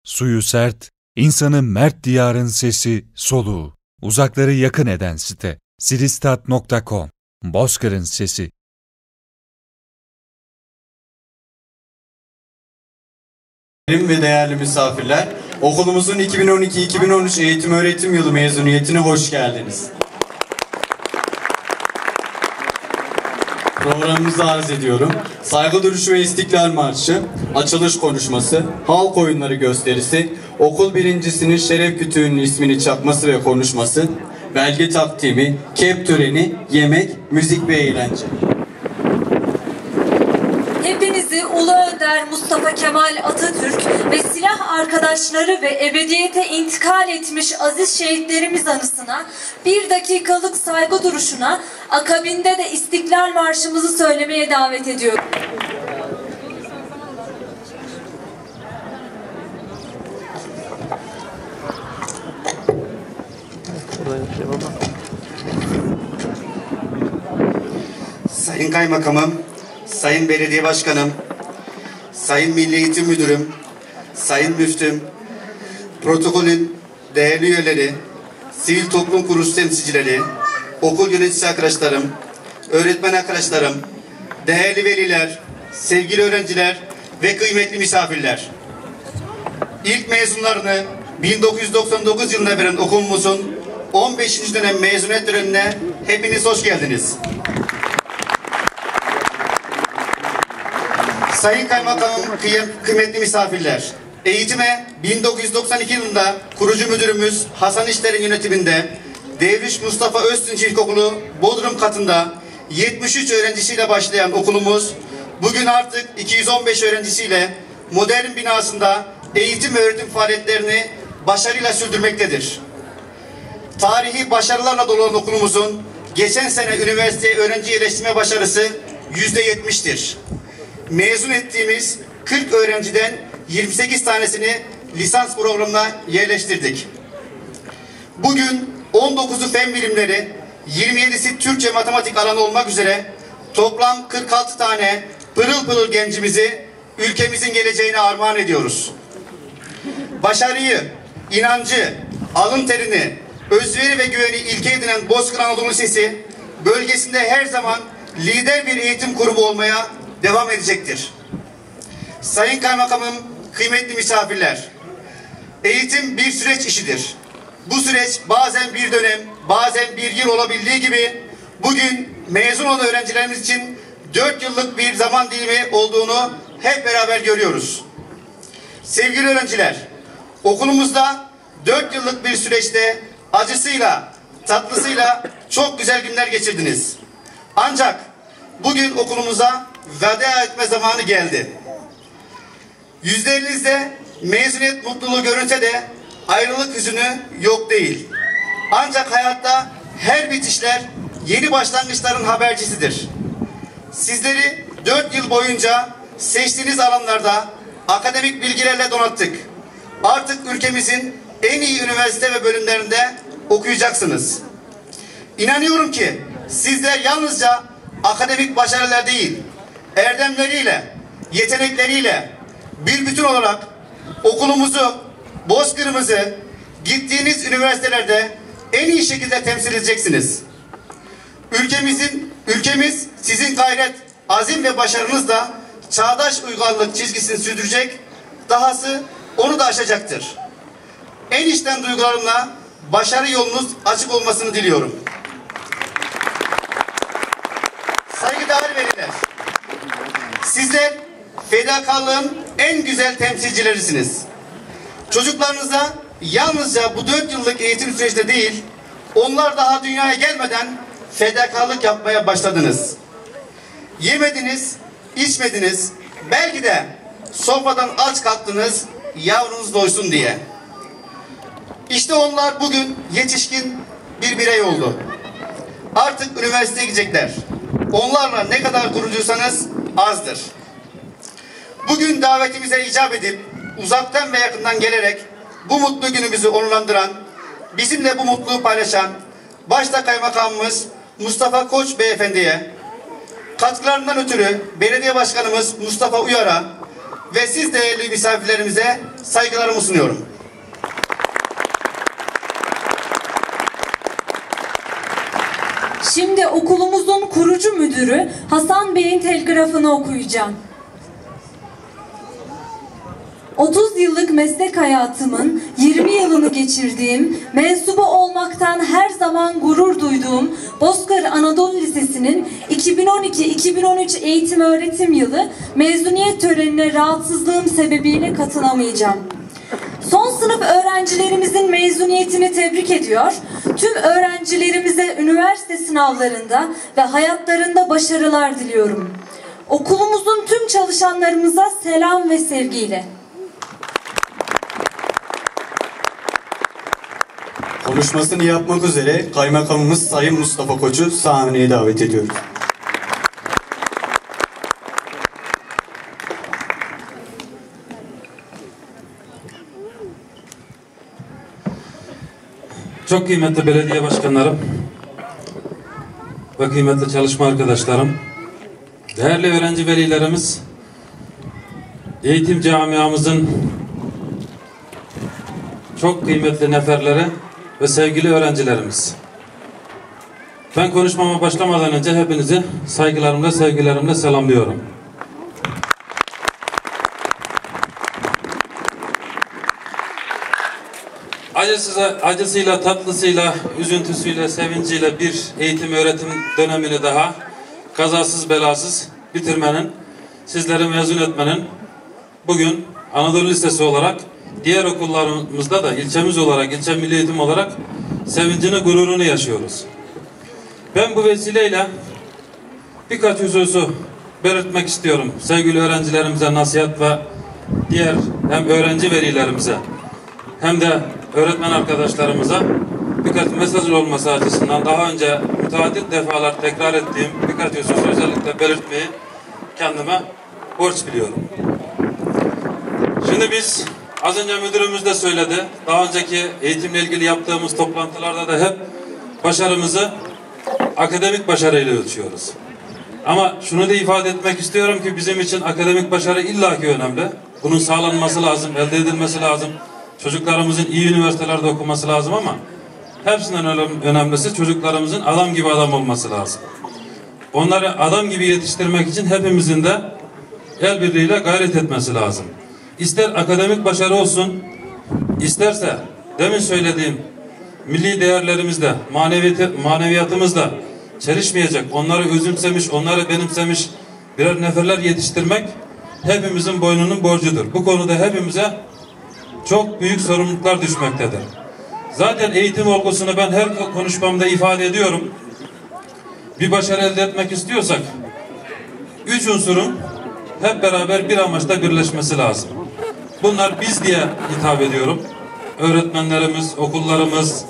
Suyu sert, insanı mert diyarın sesi, soluğu. Uzakları yakın eden site. Siristat.com. Bozkır'ın sesi. Ve değerli misafirler, okulumuzun 2012-2013 eğitim öğretim yılı mezuniyetine hoş geldiniz. Programımızı arz ediyorum. Saygı duruşu ve İstiklal Marşı, açılış konuşması, halk oyunları gösterisi, okul birincisinin şeref kütüğünün ismini çakması ve konuşması, belge takdimi, kep töreni, yemek, müzik ve eğlence. Hepinizi Ulu Önder Mustafa Kemal Atatürk ve silah arkadaşları ve ebediyete intikal etmiş aziz şehitlerimiz anısına 1 dakikalık saygı duruşuna, akabinde de İstiklal Marşımızı söylemeye davet ediyorum. Sayın Kaymakamım, Sayın Belediye Başkanım, Sayın Milli Eğitim Müdürüm, Sayın Müftüm, protokolün değerli üyeleri, sivil toplum kuruluş temsilcileri, okul yöneticisi arkadaşlarım, öğretmen arkadaşlarım, değerli veliler, sevgili öğrenciler ve kıymetli misafirler. İlk mezunlarını 1999 yılında veren okulumuzun 15. dönem mezuniyet törenine hepiniz hoş geldiniz. Sayın Kaymakamım, kıymetli misafirler, eğitime 1992 yılında kurucu müdürümüz Hasan İşler'in yönetiminde Devriş Mustafa Öztünç İlkokulu Bodrum katında 73 öğrencisiyle başlayan okulumuz bugün artık 215 öğrencisiyle modern binasında eğitim ve öğretim faaliyetlerini başarıyla sürdürmektedir. Tarihi başarılarla dolu olan okulumuzun geçen sene üniversiteye öğrenci yerleştirme başarısı %70'tir. Mezun ettiğimiz 40 öğrenciden 28 tanesini lisans programına yerleştirdik. Bugün 19'u fen bilimleri, 27'si Türkçe matematik alanı olmak üzere toplam 46 tane pırıl pırıl gencimizi ülkemizin geleceğine armağan ediyoruz. Başarıyı, inancı, alın terini, özveri ve güveni ilke edinen Bozkır Anadolu Lisesi bölgesinde her zaman lider bir eğitim kurumu olmaya devam edecektir. Sayın Kaymakamım, kıymetli misafirler, eğitim bir süreç işidir. Bu süreç bazen bir dönem, bazen bir yıl olabildiği gibi bugün mezun olan öğrencilerimiz için 4 yıllık bir zaman dilimi olduğunu hep beraber görüyoruz. Sevgili öğrenciler, okulumuzda 4 yıllık bir süreçte acısıyla, tatlısıyla çok güzel günler geçirdiniz. Ancak bugün okulumuza veda etme zamanı geldi. Yüzlerinizde mezuniyet mutluluğu görünse de ayrılık hüzünü yok değil. Ancak hayatta her bitişler yeni başlangıçların habercisidir. Sizleri 4 yıl boyunca seçtiğiniz alanlarda akademik bilgilerle donattık. Artık ülkemizin en iyi üniversite ve bölümlerinde okuyacaksınız. İnanıyorum ki sizler yalnızca akademik başarılar değil, erdemleriyle, yetenekleriyle bir bütün olarak okulumuzu, Bozkır'ımızı gittiğiniz üniversitelerde en iyi şekilde temsil edeceksiniz. Ülkemiz sizin gayret, azim ve başarınızla çağdaş uygarlık çizgisini sürdürecek, dahası onu da aşacaktır. En içten duygularımla başarı yolunuz açık olmasını diliyorum. Saygıdeğer veliler, sizler fedakarlığın en güzel temsilcilerisiniz. Çocuklarınıza yalnızca bu 4 yıllık eğitim sürecinde değil, onlar daha dünyaya gelmeden fedakarlık yapmaya başladınız. Yemediniz, içmediniz, belki de sofradan aç kalktınız, yavrunuz doysun diye. İşte onlar bugün yetişkin bir birey oldu. Artık üniversiteye gidecekler. Onlarla ne kadar gururluysanız azdır. Bugün davetimize icap edip uzaktan ve yakından gelerek bu mutlu günümüzü onurlandıran, bizimle bu mutluluğu paylaşan başta Kaymakamımız Mustafa Koç Beyefendi'ye, katkılarından ötürü Belediye Başkanımız Mustafa Uyar'a ve siz değerli misafirlerimize saygılarımı sunuyorum. Şimdi okulumuzun kurucu müdürü Hasan Bey'in telgrafını okuyacağım. 30 yıllık meslek hayatımın 20 yılını geçirdiğim, mensubu olmaktan her zaman gurur duyduğum Bozkır Anadolu Lisesi'nin 2012-2013 eğitim öğretim yılı mezuniyet törenine rahatsızlığım sebebiyle katılamayacağım. Son sınıf öğrencilerimizin mezuniyetini tebrik ediyor, tüm öğrencilerimize üniversite sınavlarında ve hayatlarında başarılar diliyorum. Okulumuzun tüm çalışanlarımıza selam ve sevgiyle. Konuşmasını yapmak üzere Kaymakamımız Sayın Mustafa Koç'u sahneye davet ediyoruz. Çok kıymetli belediye başkanlarım ve kıymetli çalışma arkadaşlarım, değerli öğrenci velilerimiz, eğitim camiamızın çok kıymetli neferleri ve sevgili öğrencilerimiz. Ben konuşmama başlamadan önce hepinizi saygılarımla, sevgilerimle selamlıyorum. Acısıyla, tatlısıyla, üzüntüsüyle, sevinciyle bir eğitim öğretim dönemini daha kazasız belasız bitirmenin, sizleri mezun etmenin bugün Anadolu Lisesi olarak diğer okullarımızda da ilçemiz olarak, ilçe milli eğitim olarak sevincini, gururunu yaşıyoruz. Ben bu vesileyle birkaç hususu belirtmek istiyorum. Sevgili öğrencilerimize nasihat ve diğer hem öğrenci velilerimize hem de öğretmen arkadaşlarımıza birkaç mesaj olması açısından daha önce müteaddit defalar tekrar ettiğim birkaç hususu özellikle belirtmeyi kendime borç biliyorum. Şimdi biz az önce müdürümüz de söyledi. Daha önceki eğitimle ilgili yaptığımız toplantılarda da hep başarımızı akademik başarıyla ölçüyoruz. Ama şunu da ifade etmek istiyorum ki bizim için akademik başarı illaki önemli. Bunun sağlanması lazım, elde edilmesi lazım. Çocuklarımızın iyi üniversitelerde okuması lazım ama hepsinden önemlisi çocuklarımızın adam gibi adam olması lazım. Onları adam gibi yetiştirmek için hepimizin de el birliğiyle gayret etmesi lazım. İster akademik başarı olsun, isterse demin söylediğim milli değerlerimizle, maneviyatımızla çelişmeyecek, onları özümsemiş, onları benimsemiş birer neferler yetiştirmek hepimizin boynunun borcudur. Bu konuda hepimize çok büyük sorumluluklar düşmektedir. Zaten eğitim olgusunu ben her konuşmamda ifade ediyorum. Bir başarı elde etmek istiyorsak 3 unsurun hep beraber bir amaçta birleşmesi lazım. Bunlar biz diye hitap ediyorum. Öğretmenlerimiz, okullarımız,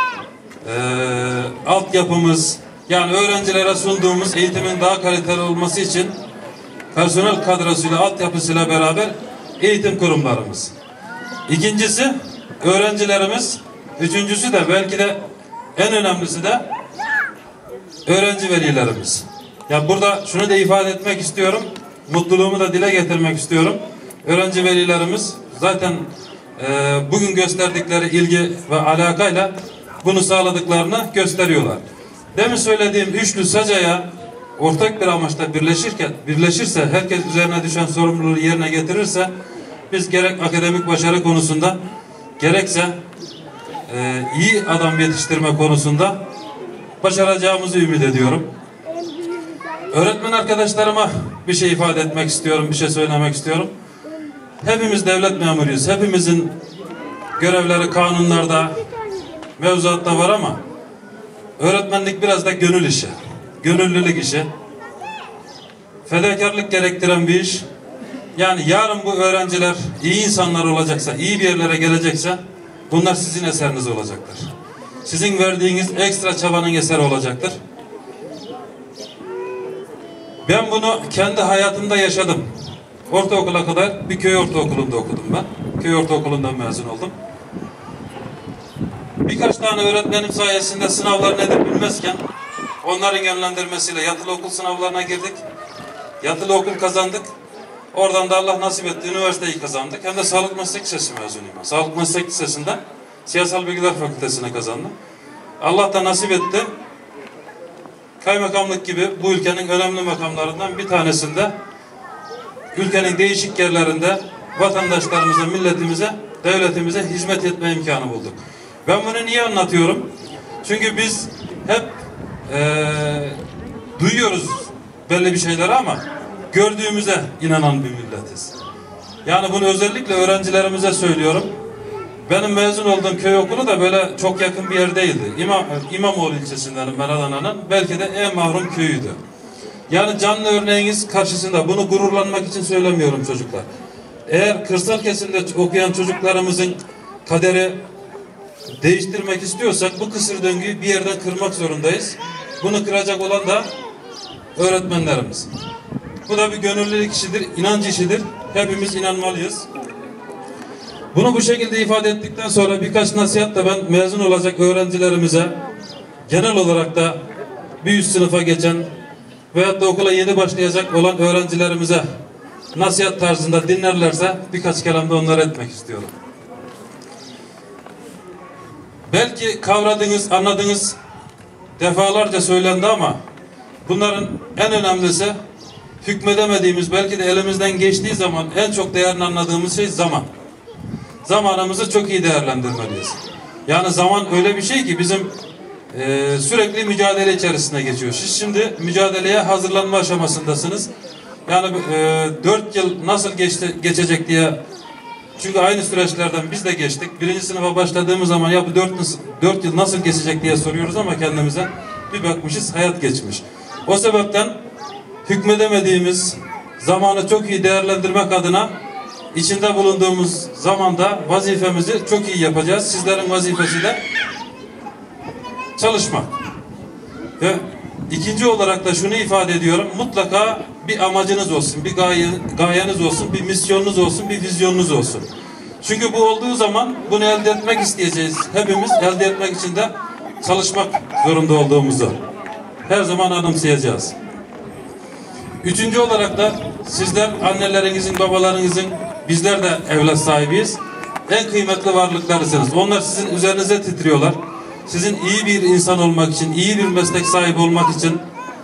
altyapımız, yani öğrencilere sunduğumuz eğitimin daha kaliteli olması için personel kadrosuyla, altyapısıyla beraber eğitim kurumlarımız. İkincisi öğrencilerimiz, üçüncüsü de belki de en önemlisi de öğrenci velilerimiz. Ya burada şunu da ifade etmek istiyorum, mutluluğumu da dile getirmek istiyorum. Öğrenci velilerimiz zaten bugün gösterdikleri ilgi ve alakayla bunu sağladıklarını gösteriyorlar. Demin söylediğim üçlü sacaya ortak bir amaçla birleşirse, herkes üzerine düşen sorumluluğu yerine getirirse biz gerek akademik başarı konusunda gerekse iyi adam yetiştirme konusunda başaracağımızı ümit ediyorum. Öğretmen arkadaşlarıma bir şey ifade etmek istiyorum, bir şey söylemek istiyorum. Hepimiz devlet memuruyuz. Hepimizin görevleri kanunlarda, mevzuatta var ama öğretmenlik biraz da gönül işi, gönüllülük işi, fedakarlık gerektiren bir iş. Yani yarın bu öğrenciler iyi insanlar olacaksa, iyi bir yerlere gelecekse bunlar sizin eseriniz olacaktır. Sizin verdiğiniz ekstra çabanın eseri olacaktır. Ben bunu kendi hayatımda yaşadım. Ortaokula kadar bir köy ortaokulunda okudum ben. Köy ortaokulundan mezun oldum. Birkaç tane öğretmenim sayesinde sınavlar nedir bilmezken onların yönlendirmesiyle yatılı okul sınavlarına girdik. Yatılı okul kazandık. Oradan da Allah nasip etti, üniversiteyi kazandık. Hem de Sağlık Meslek Lisesi mezunuyum. Sağlık Meslek Lisesi'nden Siyasal Bilgiler Fakültesine kazandım. Allah da nasip etti. Kaymakamlık gibi bu ülkenin önemli makamlarından bir tanesinde ülkenin değişik yerlerinde vatandaşlarımıza, milletimize, devletimize hizmet etme imkanı bulduk. Ben bunu niye anlatıyorum? Çünkü biz hep duyuyoruz belli bir şeyleri ama gördüğümüze inanan bir milletiz. Yani bunu özellikle öğrencilerimize söylüyorum. Benim mezun olduğum köy okulu da böyle çok yakın bir yer değildi. İmamoğlu ilçesindenim ben Adana'nın. Belki de en mahrum köyüydü. Yani canlı örneğiniz karşısında, bunu gururlanmak için söylemiyorum çocuklar. Eğer kırsal kesimde okuyan çocuklarımızın kaderi değiştirmek istiyorsak bu kısır döngüyü bir yerden kırmak zorundayız. Bunu kıracak olan da öğretmenlerimiz. Bu da bir gönüllülük işidir, inanç işidir. Hepimiz inanmalıyız. Bunu bu şekilde ifade ettikten sonra birkaç nasihat da ben mezun olacak öğrencilerimize, genel olarak da bir üst sınıfa geçen veyahut da okula yeni başlayacak olan öğrencilerimize nasihat tarzında dinlerlerse birkaç kelam da onlara etmek istiyorum. Belki kavradığınız, anladığınız defalarca söylendi ama bunların en önemlisi hükmedemediğimiz, belki de elimizden geçtiği zaman en çok değerini anladığımız şey zaman. Zamanımızı çok iyi değerlendirmeliyiz. Yani zaman öyle bir şey ki bizim sürekli mücadele içerisinde geçiyor. Siz şimdi mücadeleye hazırlanma aşamasındasınız. Yani 4 yıl nasıl geçecek diye, çünkü aynı süreçlerden biz de geçtik. Birinci sınıfa başladığımız zaman ya bu 4 yıl nasıl geçecek diye soruyoruz ama kendimize bir bakmışız hayat geçmiş. O sebepten hükmedemediğimiz zamanı çok iyi değerlendirmek adına içinde bulunduğumuz zamanda vazifemizi çok iyi yapacağız. Sizlerin vazifesi de çalışmak. Ve ikinci olarak da şunu ifade ediyorum. Mutlaka bir amacınız olsun, bir gayeniz olsun, bir misyonunuz olsun, bir vizyonunuz olsun. Çünkü bu olduğu zaman bunu elde etmek isteyeceğiz. Hepimiz elde etmek için de çalışmak zorunda olduğumuzu her zaman anımsayacağız. Üçüncü olarak da sizler annelerinizin, babalarınızın, bizler de evlat sahibiyiz. En kıymetli varlıklarısınız. Onlar sizin üzerinize titriyorlar. Sizin iyi bir insan olmak için, iyi bir meslek sahibi olmak için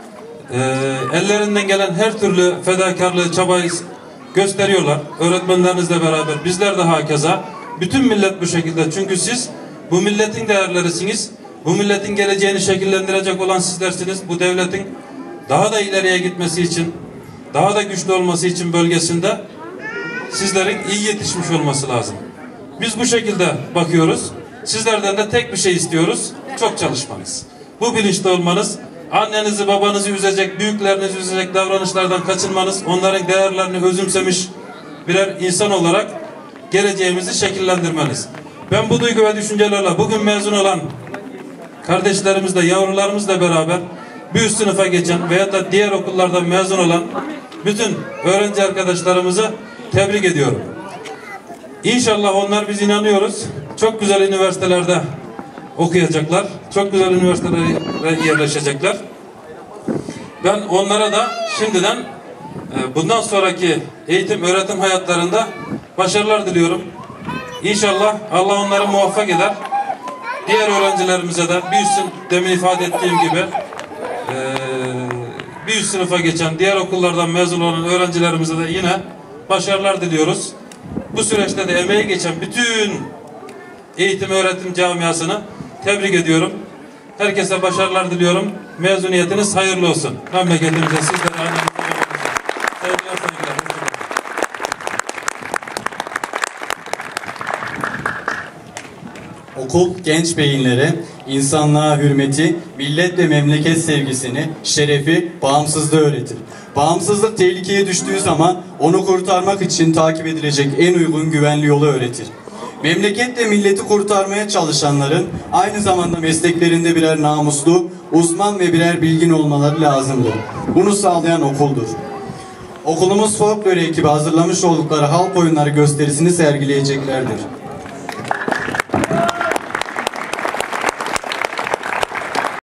ellerinden gelen her türlü fedakarlığı, çabayı gösteriyorlar. Öğretmenlerinizle beraber bizler de hakeza. Bütün millet bu şekilde. Çünkü siz bu milletin değerlerisiniz. Bu milletin geleceğini şekillendirecek olan sizlersiniz. Bu devletin daha da ileriye gitmesi için, daha da güçlü olması için bölgesinde sizlerin iyi yetişmiş olması lazım. Biz bu şekilde bakıyoruz. Sizlerden de tek bir şey istiyoruz. Çok çalışmanız. Bu bilinçte olmanız, annenizi babanızı üzecek, büyüklerinizi üzecek davranışlardan kaçınmanız, onların değerlerini özümsemiş birer insan olarak geleceğimizi şekillendirmeniz. Ben bu duygu ve düşüncelerle bugün mezun olan kardeşlerimizle, yavrularımızla beraber bir üst sınıfa geçen veya da diğer okullardan mezun olan bütün öğrenci arkadaşlarımızı tebrik ediyorum. İnşallah onlar, biz inanıyoruz, çok güzel üniversitelerde okuyacaklar. Çok güzel üniversitelere yerleşecekler. Ben onlara da şimdiden bundan sonraki eğitim, öğretim hayatlarında başarılar diliyorum. İnşallah Allah onları muvaffak eder. Diğer öğrencilerimize de demin ifade ettiğim gibi bir üst sınıfa geçen, diğer okullardan mezun olan öğrencilerimize de yine başarılar diliyoruz. Bu süreçte de emeği geçen bütün eğitim öğretim camiasını tebrik ediyorum. Herkese başarılar diliyorum. Mezuniyetiniz hayırlı olsun. Memleketimize, sizlere, annemize, sevgiler, saygılar. Okul genç beyinlere insanlığa hürmeti, millet ve memleket sevgisini, şerefi, bağımsızlığı öğretir. Bağımsızlık tehlikeye düştüğü zaman onu kurtarmak için takip edilecek en uygun güvenli yolu öğretir. Memleket ve milleti kurtarmaya çalışanların aynı zamanda mesleklerinde birer namuslu, uzman ve birer bilgin olmaları lazımdır. Bunu sağlayan okuldur. Okulumuz folklor ekibi hazırlamış oldukları halk oyunları gösterisini sergileyeceklerdir.